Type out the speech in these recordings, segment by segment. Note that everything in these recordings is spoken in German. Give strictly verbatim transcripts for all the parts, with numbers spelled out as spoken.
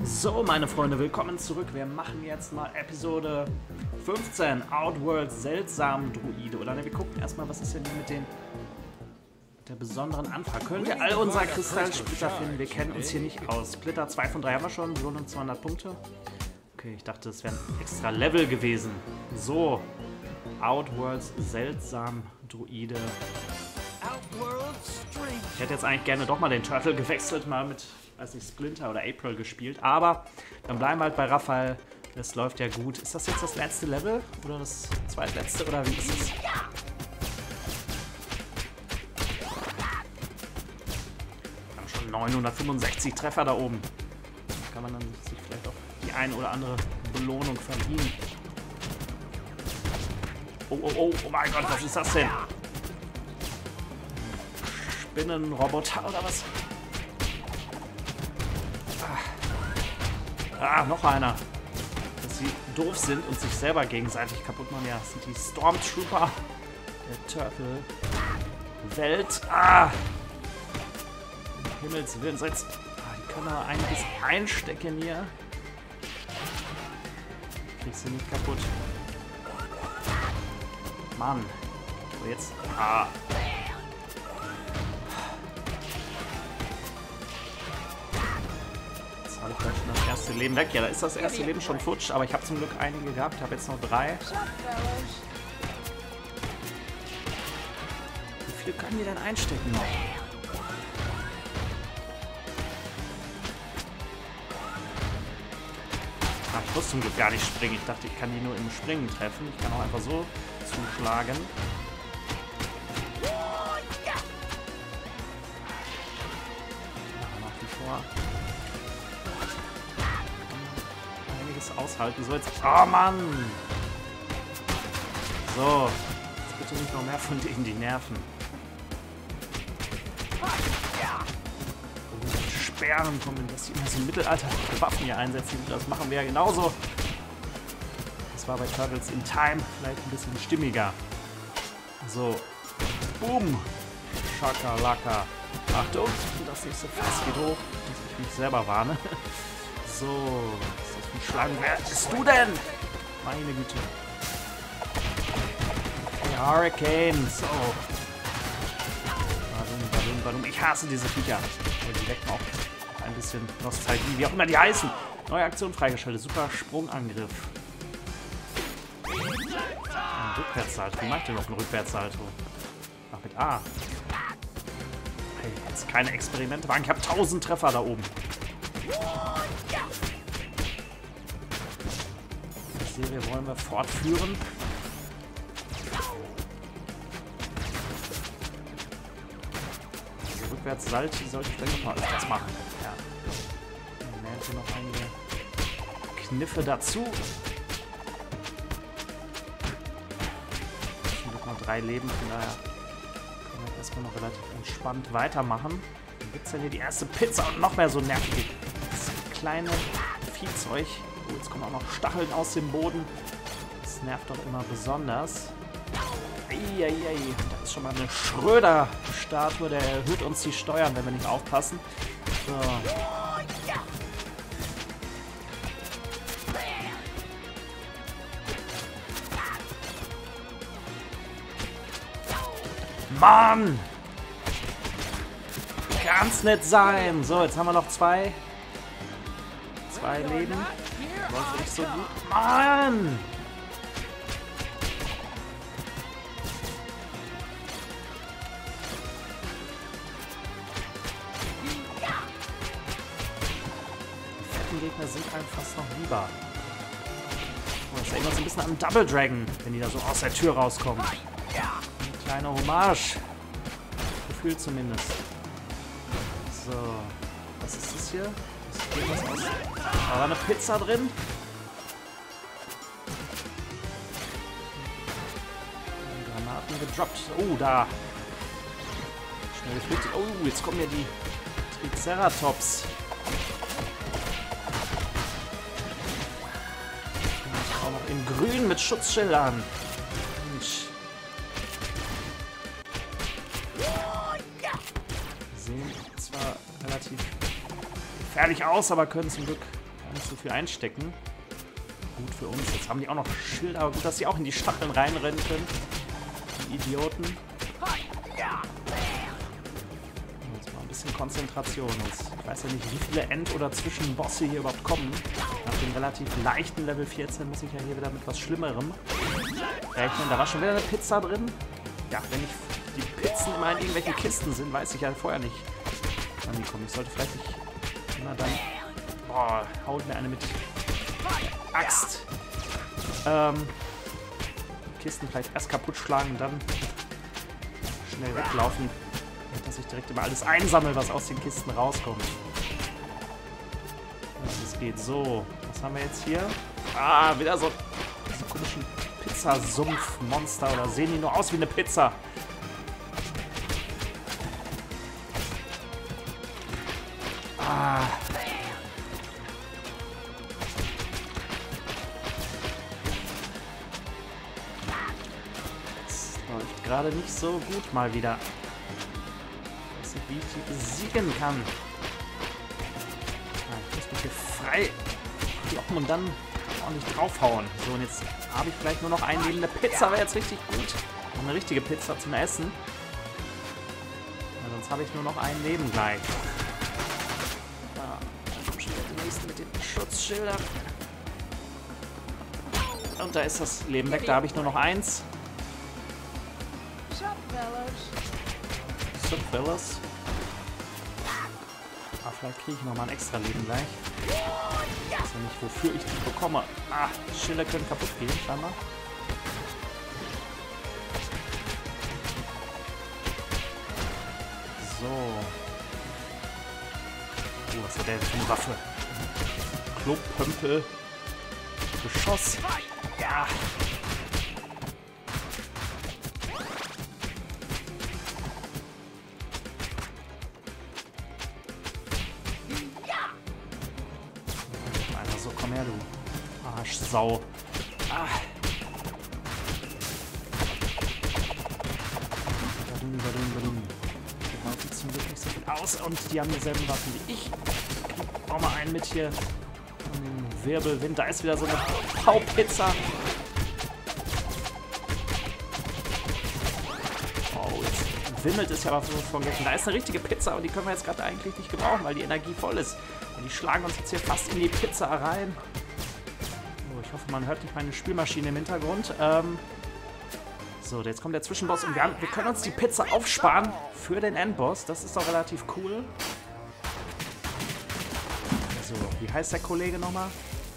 So, meine Freunde, willkommen zurück. Wir machen jetzt mal Episode fünfzehn, Outworld seltsamen Druide. Oder ne, wir gucken erstmal, was ist denn hier mit den mit der besonderen Anfrage. Können wir all unsere Kristallsplitter finden? Wir kennen uns hier nicht aus. Splitter zwei von drei haben wir schon, Belohnung zweihundert Punkte. Okay, ich dachte, das wären extra Level gewesen. So, Outworlds seltsam Druide. Ich hätte jetzt eigentlich gerne doch mal den Turtle gewechselt, mal mit, weiß nicht, Splinter oder April gespielt. Aber dann bleiben wir halt bei Raphael. Das läuft ja gut. Ist das jetzt das letzte Level? Oder das zweitletzte? Oder wie ist es? Wir haben schon neunhundertfünfundsechzig Treffer da oben. Da kann man dann sich vielleicht auch die eine oder andere Belohnung verdienen. Oh, oh, oh, oh mein Gott, was ist das denn? Spinnenroboter oder was? Ah, noch einer. Dass sie doof sind und sich selber gegenseitig kaputt machen. Ja, das sind die Stormtrooper der Turtle-Welt. Ah! Himmels Willen. So jetzt, ah, die können aber einiges einstecken hier. Kriegst du nicht kaputt. Mann. So, jetzt. Ah. Habe ich gleich schon das erste Leben weg. Ja, da ist das erste Leben schon futsch, aber ich habe zum Glück einige gehabt. Ich habe jetzt noch drei. Wie viele können die denn einstecken noch? Ach, ich muss zum Glück gar nicht springen. Ich dachte, ich kann die nur im Springen treffen. Ich kann auch einfach so zuschlagen. Nach wie vor. Aushalten. So, jetzt. Oh Mann! So. Jetzt bitte nicht noch mehr von denen, die nerven. Die Sperren kommen, dass die immer so mittelalterliche Waffen hier einsetzen. Das machen wir ja genauso. Das war bei Turtles in Time vielleicht ein bisschen stimmiger. So. Boom! Schakalaka. Achtung, dass nicht so fast geht hoch, dass ich mich selber warne. So. Schlagen. Wer bist du denn? Meine Güte. Der Hurricane. So. Warum, warum, warum? Ich hasse diese Viecher. Aber die wecken auch ein bisschen Nostalgie. Wie auch immer die heißen. Neue Aktion freigeschaltet. Super Sprungangriff. Ein Rückwärtssalto. Wie mache ich denn noch einen Rückwärtssalto? Ach, mit A. Hey, jetzt keine Experimente machen. Ich habe tausend Treffer da oben. Die Serie wollen wir fortführen. Also Rückwärts-Salti sollte ich vielleicht noch mal öfters machen. Ja. Dann lernt ihr noch einige Kniffe dazu. Schon noch mal drei Leben, von daher können wir erstmal noch relativ entspannt weitermachen. Dann gibt es ja hier die erste Pizza und noch mehr so nervige kleine Viehzeug. Oh, jetzt kommen auch noch Stacheln aus dem Boden. Das nervt doch immer besonders. Eieiei, da ist schon mal eine Schröder-Statue. Der erhöht uns die Steuern, wenn wir nicht aufpassen. So. Mann! Kann's nicht sein. So, jetzt haben wir noch zwei. Zwei Leben. Läuft nicht so gut. Mann! Die fetten Gegner sind einem fast noch lieber. Oh, das erinnert so ein bisschen an Double Dragon, wenn die da so aus der Tür rauskommen. Eine kleine Hommage. Gefühl zumindest. So. Was ist das hier? Was aus? Da war eine Pizza drin. Granaten gedroppt. Oh, da. Schnell geflüchtet. Oh, jetzt kommen ja die Triceratops. Auch noch in grün mit Schutzschildern. Mensch. Sehen zwar relativ gefährlich aus, aber können zum Glück Gar nicht so viel einstecken. Gut für uns. Jetzt haben die auch noch Schilder. Aber gut, dass sie auch in die Stacheln reinrennen können. Die Idioten. Jetzt mal ein bisschen Konzentration. Jetzt, ich weiß ja nicht, wie viele End- oder Zwischenbosse hier überhaupt kommen. Nach dem relativ leichten Level vierzehn muss ich ja hier wieder mit was Schlimmerem rechnen. Da war schon wieder eine Pizza drin. Ja, wenn ich die Pizzen immer in irgendwelchen Kisten sind, weiß ich ja vorher nicht, wann die kommen. Ich sollte vielleicht nicht immer dann... Boah, haut mir eine mit Axt. Ähm, Kisten vielleicht erst kaputt schlagen und dann schnell weglaufen. Und dass ich direkt immer alles einsammle, was aus den Kisten rauskommt. Das geht so. Was haben wir jetzt hier? Ah, wieder so so komischen Pizzasumpf-Monster. Oder sehen die nur aus wie eine Pizza? Ah. Das läuft gerade nicht so gut mal wieder. Ich weiß nicht, wie ich die besiegen kann. Ah, ich muss mich hier frei kloppen und dann ordentlich draufhauen. So, und jetzt habe ich vielleicht nur noch ein Leben. Eine Pizza wäre jetzt richtig gut. Und eine richtige Pizza zum Essen. Ja, sonst habe ich nur noch ein Leben gleich. Die nächste mit den Schutzschildern. Und da ist das Leben weg. Da habe ich nur noch eins. Sup, fellas. Ah, vielleicht kriege ich noch mal ein extra Leben gleich. Ich weiß ja nicht, wofür ich die bekomme. Ah, Schilder können kaputt gehen, scheinbar. So. Oh, was hat der denn für eine Waffe? Klopömpel. Geschoss. Ja. Einer so, komm her, du Arschsau. Ah. Badum, badum, badum. Die halten zum Glück nicht so viel aus und die haben dieselben Waffen wie ich. Ich brauche mal einen mit hier. Wirbelwind, da ist wieder so eine Hauptpizza. Oh, jetzt wimmelt es ja aber von Gegner. Da ist eine richtige Pizza und die können wir jetzt gerade eigentlich nicht gebrauchen, weil die Energie voll ist. Und die schlagen uns jetzt hier fast in die Pizza rein. Oh, ich hoffe, man hört nicht meine Spülmaschine im Hintergrund. Ähm so, jetzt kommt der Zwischenboss und wir, haben, wir können uns die Pizza aufsparen für den Endboss. Das ist doch relativ cool. So, wie heißt der Kollege nochmal?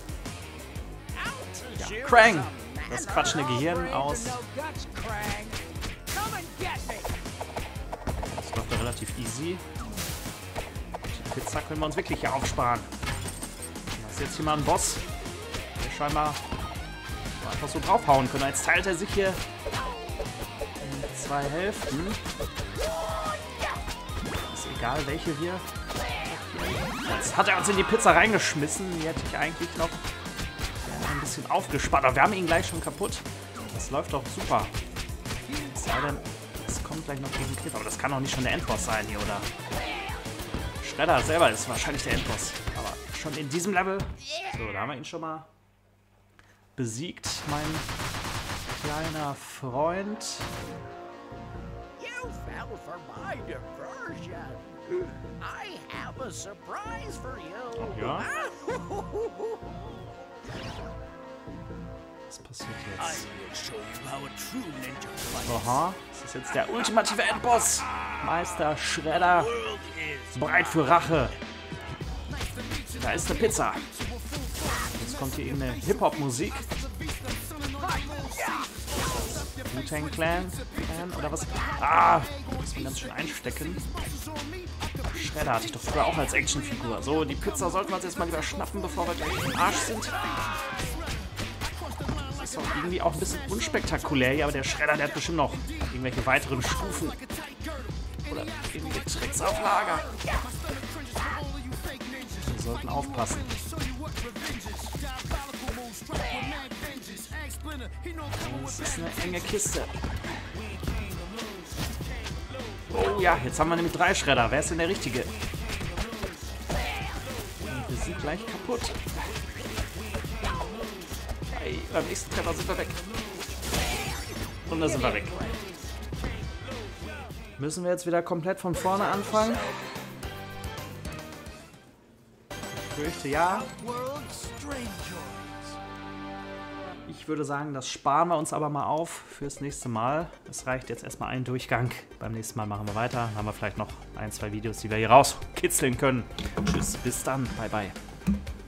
Ja, Krang! Das quatschende Gehirn aus. Das läuft ja relativ easy. Die Pizza können wir uns wirklich hier aufsparen. Das ist jetzt hier mal ein Boss, der scheinbar einfach so draufhauen können. Jetzt teilt er sich hier in zwei Hälften. Ist egal, welche wir. Jetzt hat er uns in die Pizza reingeschmissen. Die hätte ich eigentlich noch ein bisschen aufgespart. Aber wir haben ihn gleich schon kaputt. Das läuft doch super. Es sei denn, es kommt gleich noch gegen Kniff. Aber das kann doch nicht schon der Endboss sein hier, oder? Shredder selber ist wahrscheinlich der Endboss. Aber schon in diesem Level. So, da haben wir ihn schon mal besiegt, mein kleiner Freund. You fell for my diversion. I have a surprise for you. Ach ja? Was passiert jetzt? Aha, das ist jetzt der ultimative Endboss. Meister Shredder ist bereit für Rache. Da ist eine Pizza. Jetzt kommt hier irgendeine Hip-Hop-Musik. Wu-Tang Clan oder was? Ah, muss man ganz schön einstecken. Shredder hatte ich doch früher auch als Actionfigur. So, die Pizza sollten wir uns jetzt mal wieder schnappen, bevor wir gleich im Arsch sind. Das ist doch irgendwie auch ein bisschen unspektakulär hier, aber der Shredder, der hat bestimmt noch irgendwelche weiteren Stufen. Oder irgendwelche Tricks auf Lager. Wir sollten aufpassen. Das ist eine enge Kiste. Oh ja, jetzt haben wir nämlich drei Shredder. Wer ist denn der Richtige? Den sind gleich kaputt. Hey, beim nächsten Treffer sind wir weg. Und da sind wir weg. Müssen wir jetzt wieder komplett von vorne anfangen? Ich fürchte ja. Ich würde sagen, das sparen wir uns aber mal auf fürs nächste Mal. Es reicht jetzt erstmal ein Durchgang. Beim nächsten Mal machen wir weiter. Dann haben wir vielleicht noch ein, zwei Videos, die wir hier rauskitzeln können. Tschüss, bis dann. Bye, bye.